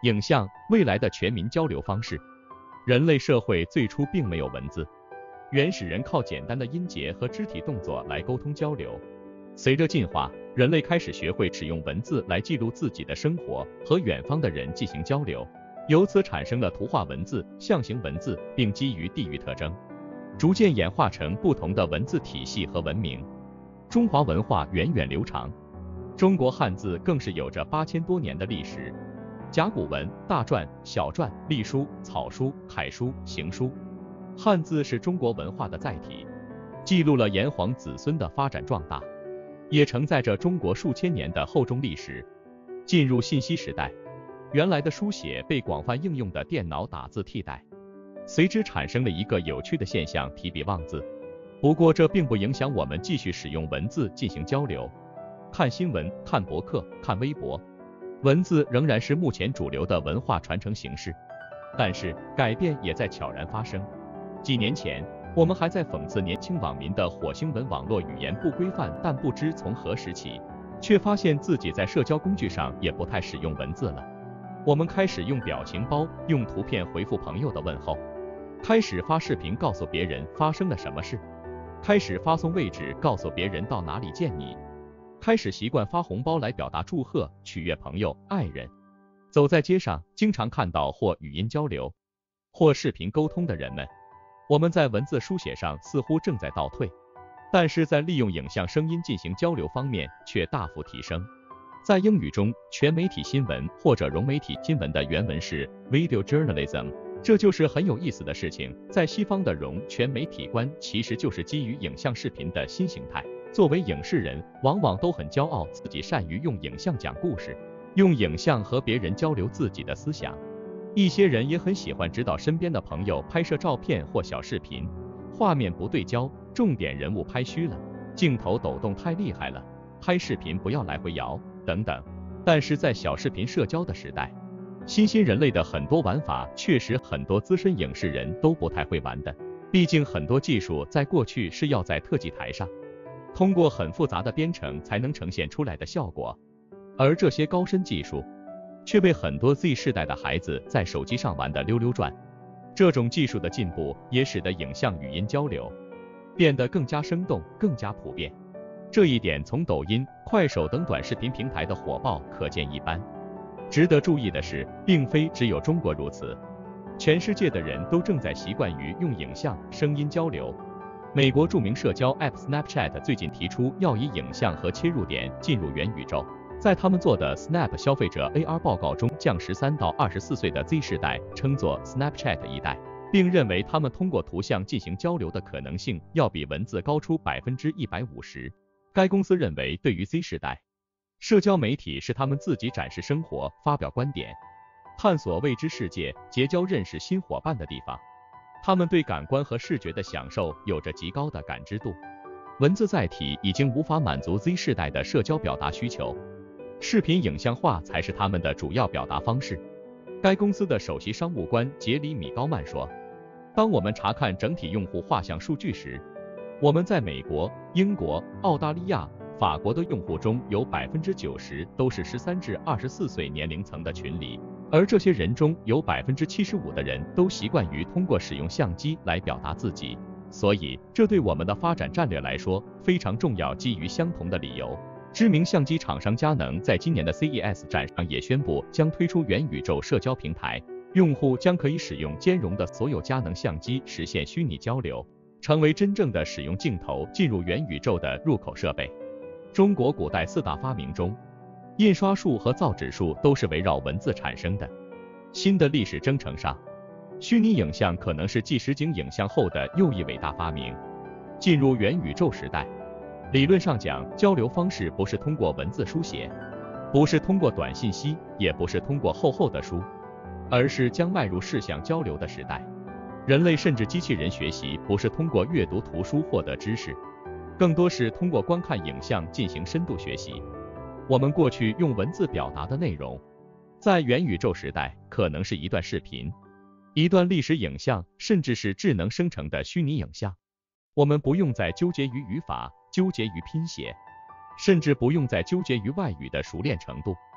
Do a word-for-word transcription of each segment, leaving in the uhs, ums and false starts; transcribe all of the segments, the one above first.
影像，未来的全民交流方式。人类社会最初并没有文字，原始人靠简单的音节和肢体动作来沟通交流。随着进化，人类开始学会使用文字来记录自己的生活，和远方的人进行交流，由此产生了图画文字、象形文字，并基于地域特征，逐渐演化成不同的文字体系和文明。中华文化源远流长，中国汉字更是有着八千多年的历史。甲骨文、大篆、小篆、隶书、草书、楷书、行书，汉字是中国文化的载体，记录了炎黄子孙的发展壮大，也承载着中国数千年的厚重历史。进入信息时代，原来的书写被广泛应用的电脑打字替代，随之产生了一个有趣的现象，提笔忘字。不过这并不影响我们继续使用文字进行交流，看新闻、看博客、看微博，文字仍然是目前主流的文化传承形式。但是改变也在悄然发生。几年前，我们还在讽刺年轻网民的火星文网络语言不规范，但不知从何时起，却发现自己在社交工具上也不太使用文字了。我们开始用表情包，用图片回复朋友的问候，开始发视频告诉别人发生了什么事，开始发送位置告诉别人到哪里见你，开始习惯发红包来表达祝贺，取悦朋友、爱人。走在街上，经常看到或语音交流，或视频沟通的人们。我们在文字书写上似乎正在倒退，但是在利用影像、声音进行交流方面却大幅提升。在英语中，全媒体新闻或者融媒体新闻的原文是 video journalism， 这就是很有意思的事情。在西方的融全媒体观其实就是基于影像视频的新形态。作为影视人，往往都很骄傲自己善于用影像讲故事，用影像和别人交流自己的思想。一些人也很喜欢指导身边的朋友拍摄照片或小视频，画面不对焦，重点人物拍虚了，镜头抖动太厉害了，拍视频不要来回摇等等。但是在小视频社交的时代，新兴人类的很多玩法确实很多资深影视人都不太会玩的，毕竟很多技术在过去是要在特技台上通过很复杂的编程才能呈现出来的效果，而这些高深技术却被很多 Z 世代的孩子在手机上玩得溜溜转。这种技术的进步也使得影像语音交流变得更加生动、更加普遍。这一点从抖音、快手等短视频平台的火爆可见一斑。值得注意的是，并非只有中国如此，全世界的人都正在习惯于用影像、声音交流。美国著名社交 App Snapchat 最近提出要以影像和切入点进入元宇宙。在他们做的 Snap 消费者 A R 报告中，将十三到二十四岁的 Z 世代称作 Snapchat 一代，并认为他们通过图像进行交流的可能性要比文字高出 百分之一百五十。该公司认为，对于 Z 世代，社交媒体是他们自己展示生活、发表观点、探索未知世界、结交认识新伙伴的地方。他们对感官和视觉的享受有着极高的感知度。文字载体已经无法满足 Z 世代的社交表达需求，视频影像化才是他们的主要表达方式。该公司的首席商务官杰里米·高曼说，当我们查看整体用户画像数据时，我们在美国、英国、澳大利亚、法国的用户中有 百分之九十 都是十三至二十四岁年龄层的群里，而这些人中有 百分之七十五 的人都习惯于通过使用相机来表达自己。所以这对我们的发展战略来说非常重要。基于相同的理由，知名相机厂商佳能在今年的 C E S 展上也宣布将推出元宇宙社交平台，用户将可以使用兼容的所有佳能相机实现虚拟交流，成为真正的使用镜头进入元宇宙的入口设备。中国古代四大发明中，印刷术和造纸术都是围绕文字产生的。新的历史征程上，虚拟影像可能是继实景影像后的又一伟大发明。进入元宇宙时代，理论上讲，交流方式不是通过文字书写，不是通过短信息，也不是通过厚厚的书，而是将迈入视像交流的时代。人类甚至机器人学习不是通过阅读图书获得知识，更多是通过观看影像进行深度学习。我们过去用文字表达的内容，在元宇宙时代可能是一段视频、一段历史影像，甚至是智能生成的虚拟影像。我们不用再纠结于语法，纠结于拼写，甚至不用再纠结于外语的熟练程度，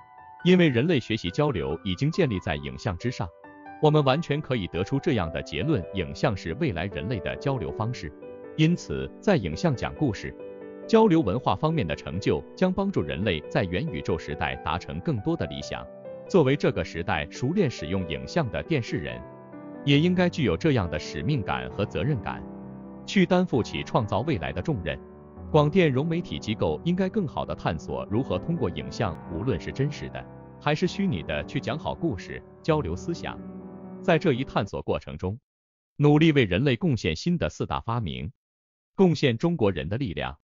因为人类学习交流已经建立在影像之上，我们完全可以得出这样的结论：影像是未来人类的交流方式。因此，在影像讲故事、交流文化方面的成就，将帮助人类在元宇宙时代达成更多的理想。作为这个时代熟练使用影像的电视人，也应该具有这样的使命感和责任感，去担负起创造未来的重任。广电融媒体机构应该更好地探索如何通过影像，无论是真实的还是虚拟的，去讲好故事、交流思想。在这一探索过程中，努力为人类贡献新的四大发明，贡献中国人的力量。